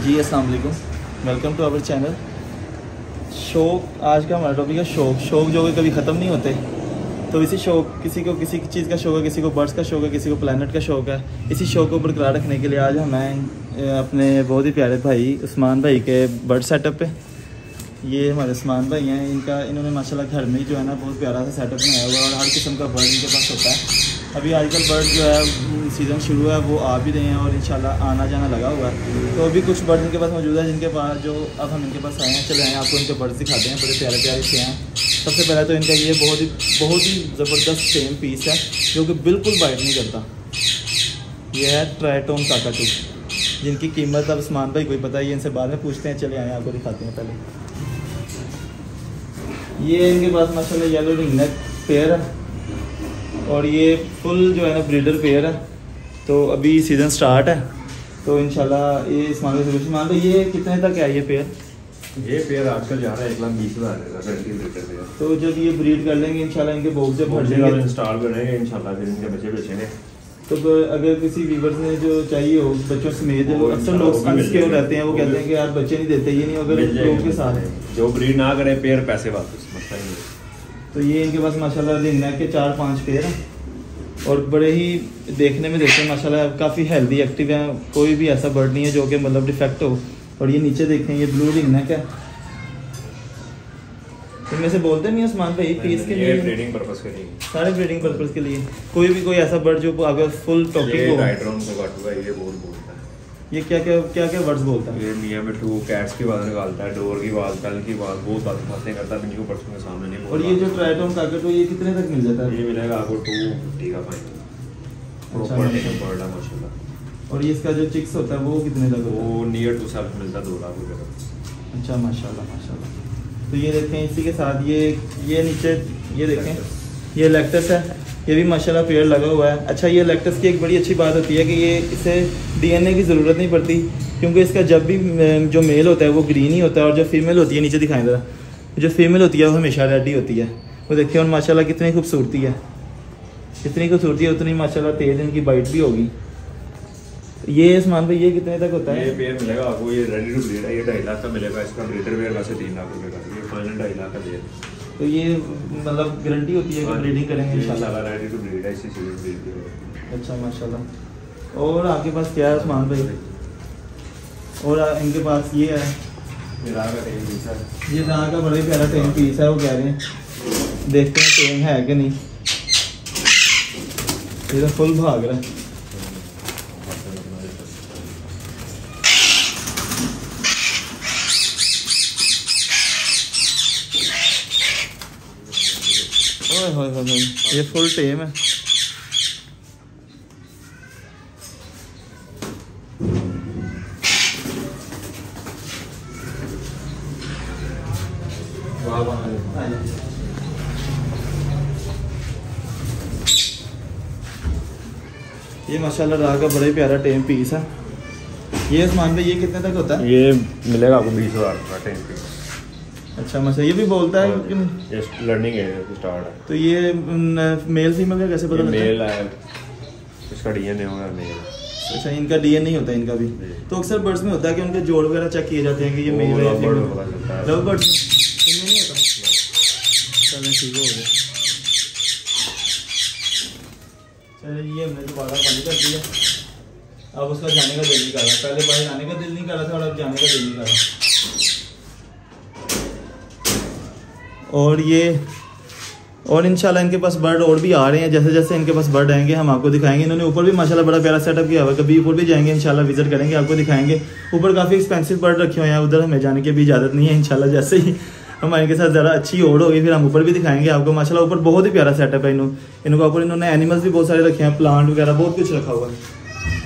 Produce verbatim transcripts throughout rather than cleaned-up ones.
जी अस्सलाम वालेकुम, welcome to our channel. शौक, आज का हमारा टॉपिक है शौक। शौक जो है कभी ख़त्म नहीं होते। तो इसी शौक, किसी को किसी चीज़ का शौक है, किसी को बर्ड्स का शौक है, किसी को प्लानट का शौक है। इसी शौक को बरकरार रखने के लिए आज हमें अपने बहुत ही प्यारे भाई उस्मान भाई के बर्ड सेटअप पे, ये हमारे उस्मान भाई हैं, इनका इन्होंने माशाल्लाह घर में ही जो है ना बहुत प्यारा सा सेटअप बनाया हुआ है और हर किस्म का बर्ड इनके पास होता है। अभी आजकल बर्ड जो है सीज़न शुरू है, वो आ भी रहे हैं और इंशाल्लाह आना जाना लगा हुआ है। तो अभी कुछ बर्ड इनके पास मौजूद है जिनके पास जो अब हम इनके पास आए हैं। चले आए आपको इनके बर्ड्स दिखाते हैं, बड़े प्यारे प्यारे से हैं। सबसे पहले तो इनका ये बहुत ही बहुत ही ज़बरदस्त सेम पीस है जो कि बिल्कुल बाइट नहीं करता। यह है ट्राइटोन काकाटू, जिनकी कीमत अब उस्मान भाई कोई पता है, ये इनसे बाद में पूछते हैं। चले आए आपको दिखाते हैं। पहले ये इनके पास माशाल्लाह येलो रिंग नेक पेयर है और ये फुल जो है ना ब्रीडर पेयर है। तो अभी सीज़न स्टार्ट है तो इंशाल्लाह ये उस्मान भाई से मान लो ये कितने तक है ये पेयर? ये पेयर आजकल जा रहा है एक लाख बीस हज़ार। तो जब ये ब्रीड कर लेंगे इंशाल्लाह, इनके बॉक्स जब भर जाएंगे, इंस्टॉल करेंगे इंशाल्लाह, फिर इनके बच्चे बेचेंगे। तो अगर किसी व्यूवर्स ने जो चाहिए हो बच्चों समेत, अक्सर लोग के रहते हैं, वो कहते हैं कि यार बच्चे नहीं देते, ये नहीं अगर लोग के साथ है जो ब्रीड ना करे पेयर पैसे वापस मसला ही नहीं। तो ये इनके पास माशाल्लाह रिंग नेक के चार पांच पेयर हैं और बड़े ही देखने में देखते हैं माशाल्लाह काफ़ी हेल्दी एक्टिव हैं। कोई भी ऐसा बर्ड नहीं है जो कि मतलब डिफेक्ट हो। और ये नीचे देखें, ये ब्लू रिंग नेक है। इनमें से बोलते नहीं उस्मान भाई पीस के लिए, ब्रीडिंग पर्पस के लिए, सारे ब्रीडिंग पर्पस के लिए। कोई भी कोई ऐसा बर्ड जो अगर फुल टॉपिक हो, ट्राइटोन काकाटू है, ये बहुत बोलता है। ये क्या क्या क्या क्या वर्ड्स बोलता है? ये मियाँ मिट्टू कैट्स की आवाज़ निकालता है, डोर की आवाज़, कल की आवाज़, बहुत बातें बातें करता है, इनको पर्सनल के सामने नहीं बोलता। और ये जो ट्राइटोन काकाटू ये कितने तक मिल जाता है? ये मिलेगा आपको टू फिफ्टी का फाइन। और ये इसका जो चिक्स होता है वो कितने तक? वो नियर टू सेल्फ मिलता है दो लाख रुपये का। अच्छा माशाल्लाह माशाल्लाह। तो ये देखें, इसी के साथ ये ये नीचे ये देखें, ये लैक्टस है, ये भी माशाल्लाह पेड़ लगा हुआ है। अच्छा, ये लैक्टस की एक बड़ी अच्छी बात होती है कि ये इसे डीएनए की ज़रूरत नहीं पड़ती, क्योंकि इसका जब भी जो मेल होता है वो ग्रीन ही होता है और जो फीमेल होती है, नीचे दिखाएं ज़रा, जो फीमेल होती है वो हमेशा रेड ही होती है। वो देखिए और माशाल्लाह कितनी खूबसूरती है, जितनी खूबसूरती है उतनी माशाल्लाह तेज़ इनकी बाइट भी होगी। ये उस्मान भाई ये कितने तक होता है? ये पेयर मिलेगा आपको, ये रेडी टू ब्रीड है, ये ढाई लाख का मिलेगा। इसका ब्रीडर पेयर वैसे तीन लाख रुपए का, ये फाइनल ढाई लाख का पेयर। तो ये मतलब गारंटी होती है कि ब्रीडिंग करेंगे इंशाल्लाह? रेडी टू ब्रीड है, इसी सीरीज ब्रीड है। अच्छा माशाल्लाह। और आपके पास क्या है उस्मान भाई? और इनके पास ये है, ये राह का टेम पीस है। ये राह का बड़ा ही प्यारा टेम पीस है। वो कह रहे हैं, देखते हैं टेम है कि नहीं। ये तो फुल भाग रहा है। ओए होए होए, ये फुल टेम है। ये माशाल्लाह राह का बड़ा ही प्यारा टेम पीस है। ये उस्मान भाई ये कितने तक होता है? ये मिलेगा आपको बीस हज़ार का टेम पीस। अच्छा माशा, ये भी बोलता है कि ये लर्निंग है, स्टार्ट है। तो ये मेल फीमेल का कैसे पता लगता है? मेल है, इसका डीएनए होगा मेल। अच्छा, इनका डीएनए नहीं होता इनका भी? तो अक्सर बर्ड्स में होता है कि उनके जोड़ वगैरह चेक किए जाते हैं कि ये मेल है या फीमेल। लव बर्ड्स इनमें नहीं होता? चलें ठीक हो गया। चलिए ये हमने दोबारा पानी कर दिया। अब उसका जाने का दिल नहीं कर रहा। पहले बाहर आने का दिल नहीं कर रहा था और अब जाने का दिल नहीं कर रहा। और ये और इंशाल्लाह इनके पास बर्ड और भी आ रहे हैं। जैसे जैसे इनके पास बर्ड आएंगे हम आपको दिखाएंगे। इन्होंने ऊपर भी माशाल्लाह बड़ा प्यारा सेटअप किया हुआ है। कभी ऊपर भी जाएंगे इंशाल्लाह, विजिट करेंगे, आपको दिखाएंगे। ऊपर काफ़ी एक्सपेंसिव बर्ड रखे हुए हैं, उधर हमें जाने की भी इजाज़त नहीं है। इंशाल्लाह जैसे ही हमारे के साथ ज़रा अच्छी ओढ़ होगी फिर हम ऊपर भी दिखाएंगे आपको। माशाल्लाह ऊपर बहुत ही प्यारा सेटअप है। इन्हों इनका ऊपर इन्होंने एनिमल्स भी बहुत सारे रखे हैं, प्लांट वगैरह बहुत कुछ रखा हुआ है।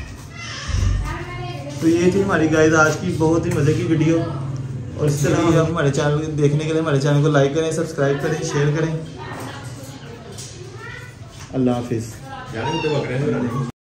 तो ये थी हमारी गाइस आज की बहुत ही मज़े की वीडियो। और इस तरह आप हमारे चैनल देखने के लिए हमारे चैनल को लाइक करें, सब्सक्राइब करें, शेयर करें। अल्लाह हाफिज़।